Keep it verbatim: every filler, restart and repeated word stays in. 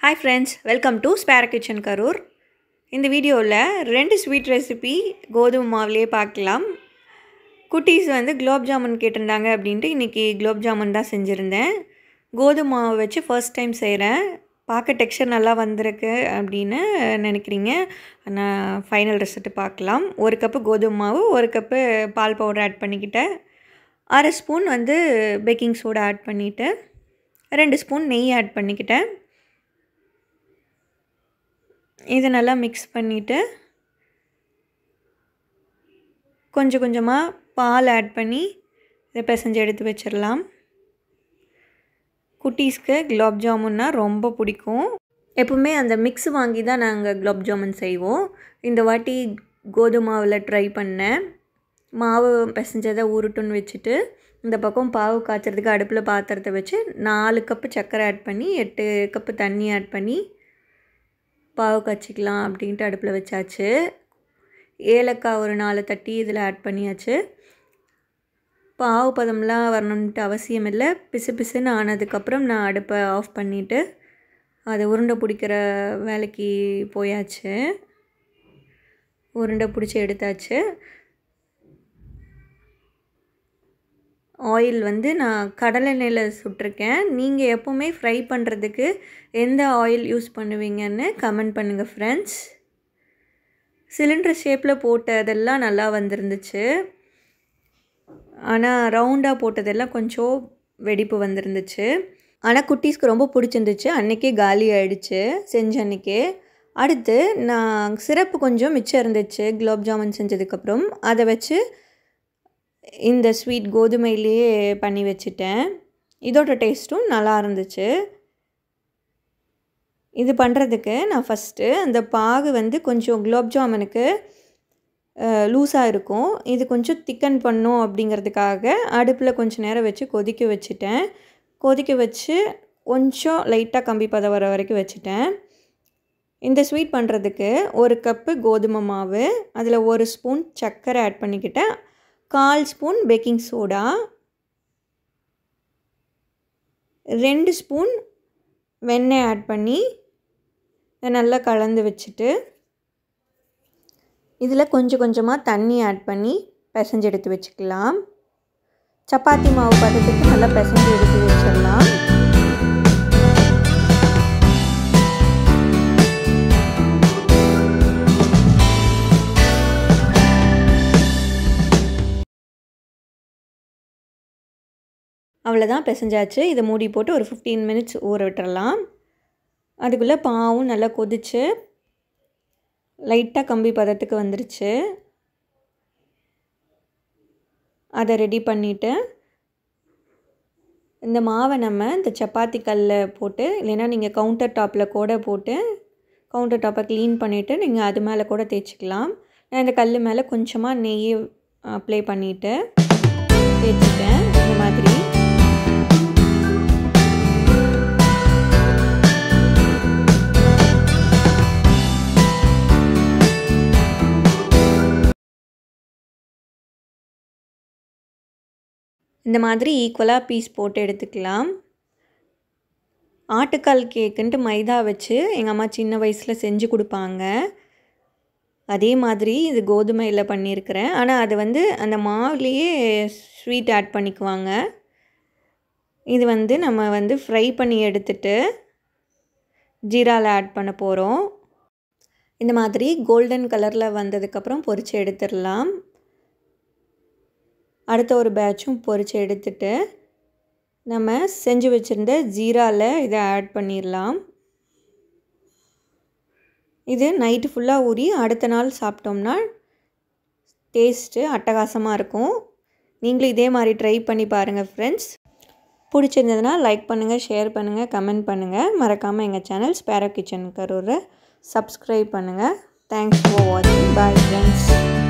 Hi friends, welcome to Spare Kitchen Karur. இந்த வீடியோவில் ரெண்டு ஸ்வீட் ரெசிபி கோதுமை மாவுலேயே பார்க்கலாம். குட்டீஸ் வந்து குலோப் ஜாமுன் கேட்டிருந்தாங்க அப்படின்ட்டு இன்றைக்கி குலோப் ஜாமுன் தான் செஞ்சுருந்தேன். கோதுமை மாவு வச்சு ஃபர்ஸ்ட் டைம் செய்கிறேன். பார்க்க டெக்ஸ்சர் நல்லா வந்திருக்கு அப்படின்னு நினைக்கிறீங்க. நான் ஃபைனல் ரிசல்ட்டு பார்க்கலாம். ஒரு கப்பு கோதுமை மாவு, ஒரு கப்பு பால் பவுடர் ஆட் பண்ணிக்கிட்டேன். அரை ஸ்பூன் வந்து பேக்கிங் சோடா ஆட் பண்ணிவிட்டு ரெண்டு ஸ்பூன் நெய் ஆட் பண்ணிக்கிட்டேன். இதை நல்லா மிக்ஸ் பண்ணிவிட்டு கொஞ்சம் கொஞ்சமாக பால் ஆட் பண்ணி இதை பிசைஞ்சு எடுத்து வச்சிடலாம். குட்டீஸ்க்கு குலோப் ஜாமுன்னா ரொம்ப பிடிக்கும். எப்பவுமே அந்த மிக்ஸ் வாங்கி தான் நாங்கள் குலோப் ஜாமுன் செய்வோம். இந்த வாட்டி கோதுமை மாவில் ட்ரை பண்ணேன். மாவு பிசைஞ்சதை உருட்டுன்னு வச்சுட்டு இந்த பக்கம் பாவு காய்ச்சறதுக்கு அடுப்பில் பாத்திரத்தை வச்சு நாலு கப்பு சர்க்கரை ஆட் பண்ணி எட்டு கப்பு தண்ணி ஆட் பண்ணி பாவு காய்ச்சிக்கலாம் அப்படின்ட்டு அடுப்பில் வச்சாச்சு. ஏலக்காய் ஒரு நாலு தட்டி இதில் ஆட் பண்ணியாச்சு. பாவு பதம்லாம் வரணுன்ட்டு அவசியம் இல்லை. பிசு பிசுன்னு ஆனதுக்கப்புறம் நான் அடுப்பை ஆஃப் பண்ணிவிட்டு அதை உருண்டை பிடிக்கிற வேலைக்கு போயாச்சு. உருண்டை பிடிச்சி எடுத்தாச்சு. ஆயில் வந்து நான் கடலை எண்ணெயில் சுட்டிருக்கேன். நீங்கள் எப்போவுமே ஃப்ரை பண்ணுறதுக்கு எந்த ஆயில் யூஸ் பண்ணுவீங்கன்னு கமெண்ட் பண்ணுங்கள் ஃப்ரெண்ட்ஸ். சிலிண்டர் ஷேப்பில் போட்டதெல்லாம் நல்லா வந்துருந்துச்சு. ஆனால் ரவுண்டாக போட்டதெல்லாம் கொஞ்சம் வெடிப்பு வந்துருந்துச்சு. ஆனால் குட்டீஸ்க்கு ரொம்ப பிடிச்சிருந்துச்சு. அன்றைக்கே காலி ஆகிடுச்சு செஞ்ச அன்றைக்கே. அடுத்து நான் சிரப்பு கொஞ்சம் மிச்சம் இருந்துச்சு குலோப் ஜாமுன் செஞ்சதுக்கப்புறம். அதை வச்சு இந்த ஸ்வீட் கோதுமையிலேயே பண்ணி வச்சுட்டேன். இதோட டேஸ்ட்டும் நல்லா இருந்துச்சு. இது பண்ணுறதுக்கு நான் ஃபஸ்ட்டு அந்த பாகு வந்து கொஞ்சம் குலோப் ஜாமுனுக்கு லூஸாக இருக்கும். இது கொஞ்சம் திக்கன் பண்ணும் அப்படிங்கிறதுக்காக அடுப்பில் கொஞ்சம் நேரம் வச்சு கொதிக்க வச்சுட்டேன். கொதிக்க வச்சு கொஞ்சம் லைட்டாக கம்பி பதம் வர வரைக்கும் வச்சுட்டேன். இந்த ஸ்வீட் பண்ணுறதுக்கு ஒரு கப்பு கோதுமை மாவு, அதில் ஒரு ஸ்பூன் சர்க்கரை ஆட் பண்ணிக்கிட்டேன். கால் ஸ்பூன் பேக்கிங் சோடா, ரெண்டு ஸ்பூன் வெண்ணெய் ஆட் பண்ணி நல்லா கலந்து வச்சுட்டு இதில் கொஞ்சம் கொஞ்சமாக தண்ணி ஆட் பண்ணி பிசைஞ்சு எடுத்து வச்சுக்கலாம். சப்பாத்தி மாவு பதத்துக்கு நல்லா பிசைஞ்சு எடுத்து வச்சிடலாம். அவ்வளோதான், பிசைஞ்சாச்சு. இதை மூடி போட்டு ஒரு ஃபிஃப்டீன் மினிட்ஸ் ஊற விட்டுறலாம். அதுக்குள்ளே பாவும் நல்லா கொதிச்சு லைட்டாக கம்பி பதத்துக்கு வந்துருச்சு. அதை ரெடி பண்ணிவிட்டு இந்த மாவை நம்ம இந்த சப்பாத்தி கல்லில் போட்டு, இல்லைன்னா நீங்கள் கவுண்டர் டாப்பில் கூட போட்டு கவுண்டர் டாப்பை க்ளீன் பண்ணிவிட்டு நீங்கள் அது மேலே கூட தேய்ச்சிக்கலாம். நான் இந்த கல் மேலே கொஞ்சமாக நெய்யை அப்ளை பண்ணிவிட்டு தேய்ச்சிட்டேன். இந்த மாதிரி இந்த மாதிரி ஈக்குவலாக பீஸ் போட்டு எடுத்துக்கலாம். ஆட்டுக்கால் கேக்குன்ட்டு மைதா வச்சு எங்கள் அம்மா சின்ன வயசில் செஞ்சு கொடுப்பாங்க. அதே மாதிரி இது கோதுமையில் பண்ணியிருக்கிறேன். ஆனால் அது வந்து அந்த மாவுலேயே ஸ்வீட் ஆட் பண்ணிக்குவாங்க. இது வந்து நம்ம வந்து ஃப்ரை பண்ணி எடுத்துட்டு ஜீராவில் ஆட் பண்ண போகிறோம். இந்த மாதிரி கோல்டன் கலரில் வந்ததுக்கப்புறம் பொரித்து எடுத்துடலாம். அடுத்த ஒரு பேட்சும் பொரித்து எடுத்துட்டு நம்ம செஞ்சு வச்சுருந்த ஜீராவில் இதை ஆட் பண்ணிடலாம். இது நைட்டு ஃபுல்லாக ஊறி அடுத்த நாள் சாப்பிட்டோம்னா டேஸ்ட்டு அட்டகாசமாக இருக்கும். நீங்களும் இதே மாதிரி ட்ரை பண்ணி பாருங்கள் ஃப்ரெண்ட்ஸ். பிடிச்சிருந்ததுன்னா லைக் பண்ணுங்கள், ஷேர் பண்ணுங்கள், கமெண்ட் பண்ணுங்கள். மறக்காமல் எங்கள் சேனல் ஸ்பேரோ கிச்சன் கரூரை சப்ஸ்கிரைப் பண்ணுங்கள். தேங்க்ஸ் ஃபார் வாட்சிங். Bye friends.